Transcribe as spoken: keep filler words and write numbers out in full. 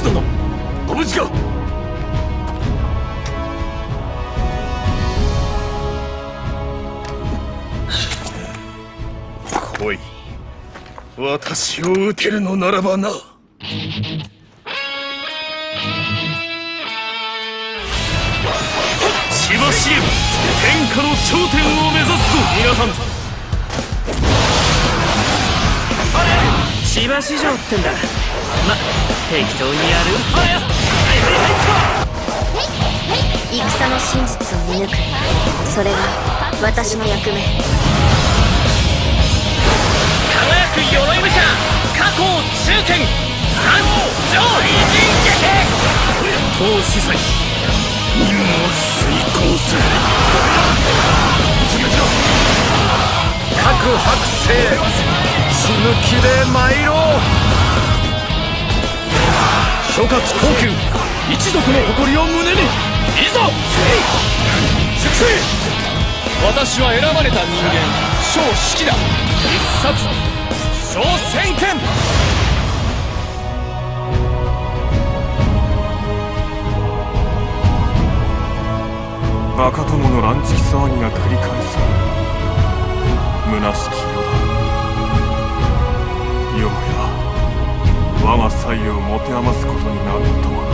殿、ご無事か。来い、私を討てるのならばな。千葉茂、天下の頂点を目指すぞ。皆さん、 千葉市場ってんだ。ま、適当にやる。 戦の真実を見抜く、それが私の役目。 輝く鎧武者、加工中堅、三条偉人撃。 当司祭、任務を遂行する。 各伯生、死ぬ気で参ろう。 諸葛高級、一族の誇りを胸に、いざ粛清。 私は選ばれた人間、小四季だ。 必殺小千剣。 バカ友の乱痴気騒ぎが繰り返される虚しき世だ。よもや我が才を持て余すことになるとは。